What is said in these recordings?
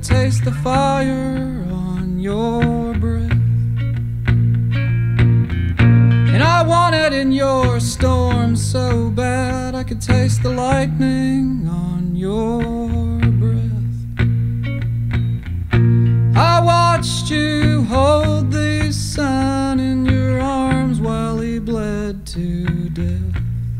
could taste the fire on your breath. And I want it in your storm so bad, I could taste the lightning on your breath. I watched you hold the sun in your arms while he bled to death.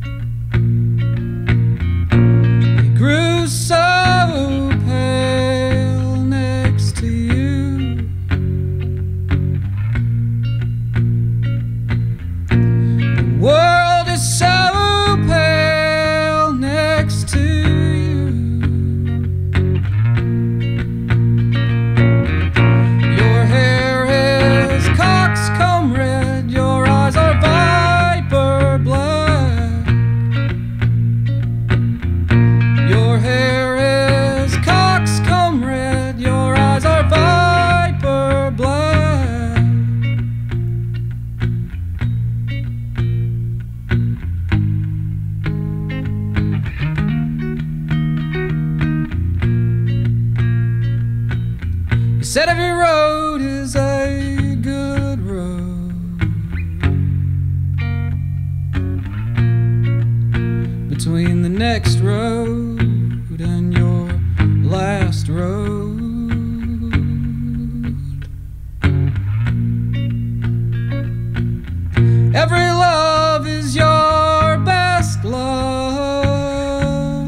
He grew so pale next to you. The world is so pale next to you. Your hair is coxcomb red, your eyes are viper black. Your hair is coxcomb red, your eyes are viper black. You said every road is a good road. Between the next road and your last road, every love is your best love,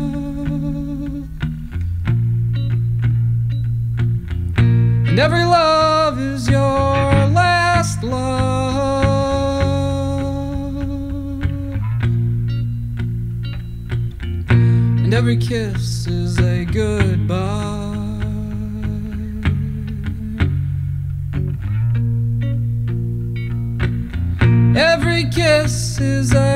and every love is your last love, and every kiss is a goodbye. Every kiss is a